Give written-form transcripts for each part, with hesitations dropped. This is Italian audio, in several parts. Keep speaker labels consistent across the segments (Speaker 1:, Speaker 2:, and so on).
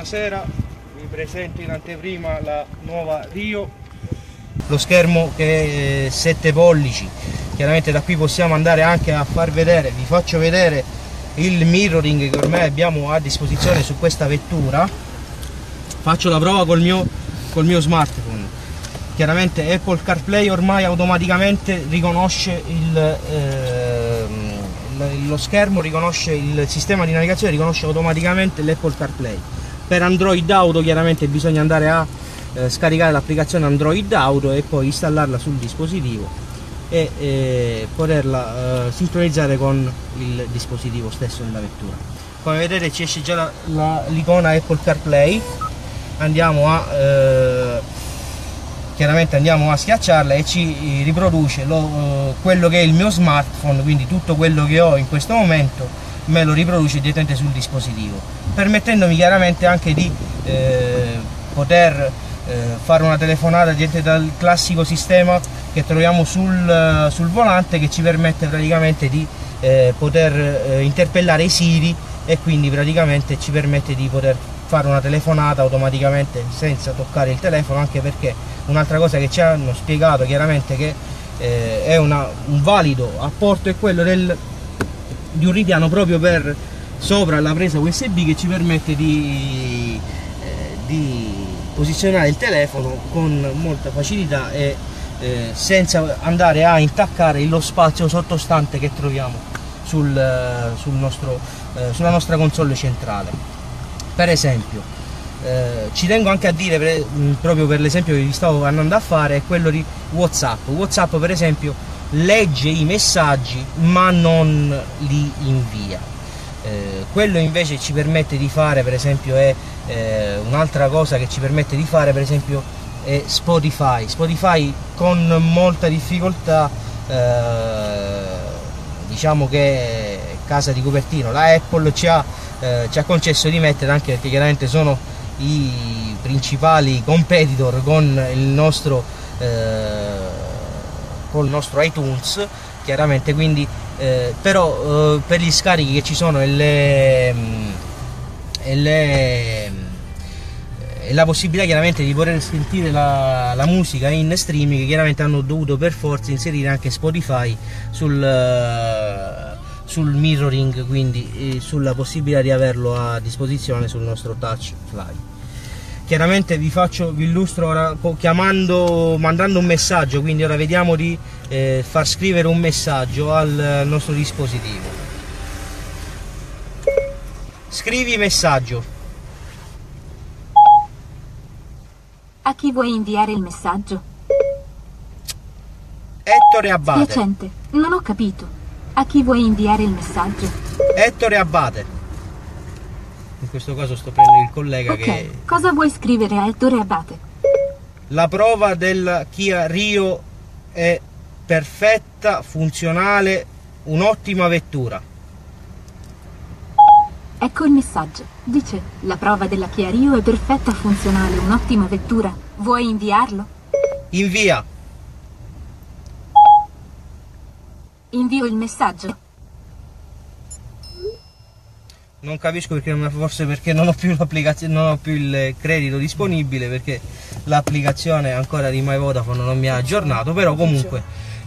Speaker 1: buonasera, vi presento in anteprima la nuova Rio, lo schermo che è 7 pollici, chiaramente da qui possiamo andare anche a far vedere, vi faccio vedere il mirroring che ormai abbiamo a disposizione su questa vettura. Faccio la prova col mio smartphone. Chiaramente Apple CarPlay ormai automaticamente riconosce lo schermo, riconosce il sistema di navigazione, riconosce automaticamente l'Apple CarPlay. Per Android Auto chiaramente bisogna andare a scaricare l'applicazione Android Auto e poi installarla sul dispositivo e poterla sincronizzare con il dispositivo stesso della vettura. Come vedete ci esce già l'icona Apple CarPlay. Chiaramente andiamo a schiacciarla e ci riproduce quello che è il mio smartphone, quindi tutto quello che ho in questo momento me lo riproduce direttamente sul dispositivo, permettendomi chiaramente anche di poter fare una telefonata direttamente dal classico sistema che troviamo sul volante, che ci permette praticamente di poter interpellare i Siri e quindi praticamente ci permette di poter fare una telefonata automaticamente senza toccare il telefono, anche perché un'altra cosa che ci hanno spiegato chiaramente che è un valido apporto è quello di un ripiano proprio per sopra la presa USB, che ci permette di posizionare il telefono con molta facilità e senza andare a intaccare lo spazio sottostante che troviamo sulla nostra console centrale. Per esempio, ci tengo anche a dire, proprio per l'esempio che vi stavo andando a fare, è quello di WhatsApp. WhatsApp per esempio legge i messaggi ma non li invia. Quello invece ci permette di fare, per esempio, è un'altra cosa che ci permette di fare, per esempio, è Spotify. Spotify con molta difficoltà, diciamo che è casa di copertino. La Apple ci ha concesso di mettere, anche perché chiaramente sono i principali competitor con il nostro iTunes, chiaramente, quindi però per gli scarichi che ci sono e la possibilità chiaramente di poter sentire la musica in streaming, chiaramente hanno dovuto per forza inserire anche Spotify sul mirroring, quindi sulla possibilità di averlo a disposizione sul nostro touch fly. Chiaramente vi illustro ora mandando un messaggio, quindi ora vediamo di far scrivere un messaggio al nostro dispositivo. Scrivi messaggio.
Speaker 2: A chi vuoi inviare il messaggio?
Speaker 1: Ettore Abate.
Speaker 2: Spiacente, non ho capito. A chi vuoi inviare il messaggio?
Speaker 1: Ettore Abate. In questo caso sto prendendo il collega.
Speaker 2: Ok,
Speaker 1: che...
Speaker 2: cosa vuoi scrivere a Ettore Abate?
Speaker 1: La prova della Kia Rio è perfetta, funzionale, un'ottima vettura.
Speaker 2: Ecco il messaggio. Dice: la prova della Kia Rio è perfetta, funzionale, un'ottima vettura. Vuoi inviarlo?
Speaker 1: Invia.
Speaker 2: Invio il messaggio.
Speaker 1: Non capisco perché, forse perché non ho più l'applicazione, non ho più il credito disponibile, perché l'applicazione ancora di My Vodafone non mi ha aggiornato, però comunque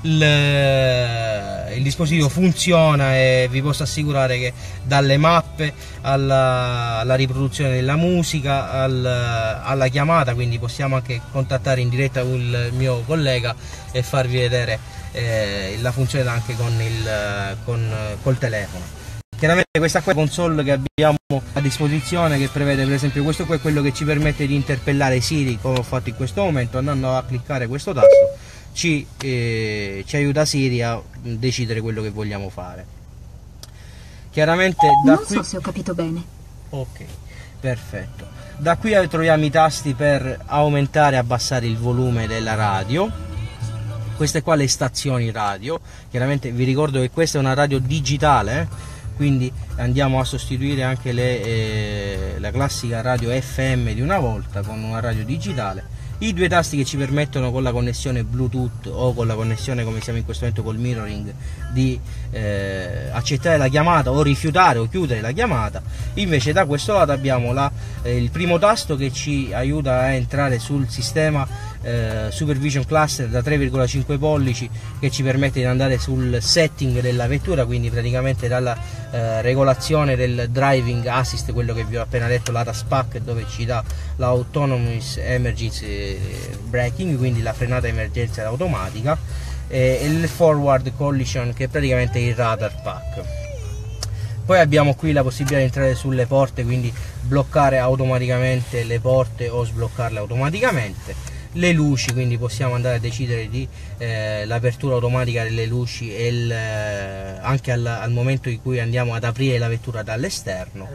Speaker 1: il dispositivo funziona e vi posso assicurare che dalle mappe alla riproduzione della musica alla chiamata, quindi possiamo anche contattare in diretta il mio collega e farvi vedere la funzione anche col telefono. Chiaramente questa qua è la console che abbiamo a disposizione, che prevede per esempio questo qua è quello che ci permette di interpellare Siri, come ho fatto in questo momento. Andando a cliccare questo tasto ci aiuta Siri a decidere quello che vogliamo fare. Chiaramente
Speaker 2: non so se ho capito bene.
Speaker 1: Ok, perfetto. Da qui troviamo i tasti per aumentare e abbassare il volume della radio. Queste qua le stazioni radio. Chiaramente vi ricordo che questa è una radio digitale, quindi andiamo a sostituire anche la classica radio FM di una volta con una radio digitale, i due tasti che ci permettono con la connessione Bluetooth o con la connessione, come siamo in questo momento col mirroring, di accettare la chiamata o rifiutare o chiudere la chiamata. Invece da questo lato abbiamo il primo tasto che ci aiuta a entrare sul sistema Supervision Cluster da 3,5 pollici, che ci permette di andare sul setting della vettura, quindi praticamente dalla regolazione del driving assist, quello che vi ho appena detto, l'ADAS pack, dove ci dà l'autonomous emergency braking, quindi la frenata emergenza automatica, e il forward collision, che è praticamente il radar pack. Poi abbiamo qui la possibilità di entrare sulle porte, quindi bloccare automaticamente le porte o sbloccarle automaticamente. Le luci, quindi possiamo andare a decidere di l'apertura automatica delle luci anche al momento in cui andiamo ad aprire la vettura dall'esterno,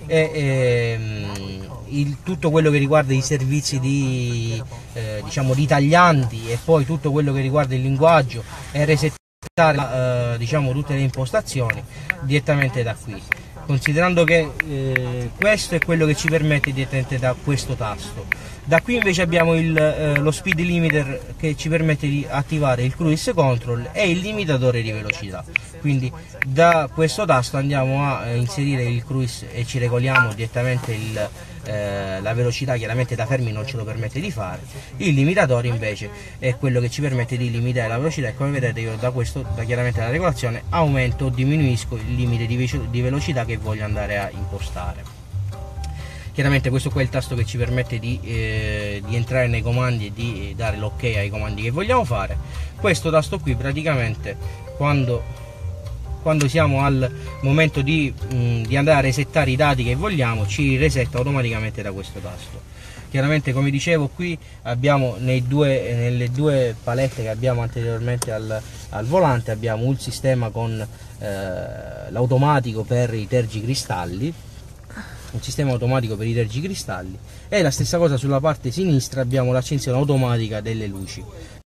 Speaker 1: e tutto quello che riguarda i servizi diciamo di taglianti, e poi tutto quello che riguarda il linguaggio e resettare diciamo tutte le impostazioni direttamente da qui, considerando che questo è quello che ci permette direttamente da questo tasto. Da qui invece abbiamo lo speed limiter, che ci permette di attivare il cruise control e il limitatore di velocità. Quindi da questo tasto andiamo a inserire il cruise e ci regoliamo direttamente la velocità. Chiaramente da fermi non ce lo permette di fare. Il limitatore invece è quello che ci permette di limitare la velocità, e come vedete io da chiaramente la regolazione aumento o diminuisco il limite di velocità che voglio andare a impostare. Chiaramente questo qua è il tasto che ci permette di entrare nei comandi e di dare l'ok ai comandi che vogliamo fare. Questo tasto qui praticamente quando siamo al momento di andare a resettare i dati che vogliamo, ci resetta automaticamente da questo tasto. Chiaramente, come dicevo, qui abbiamo nelle due palette che abbiamo anteriormente al volante, abbiamo un sistema con l'automatico per i tergicristalli, un sistema automatico per i tergicristalli, e la stessa cosa sulla parte sinistra abbiamo l'accensione automatica delle luci.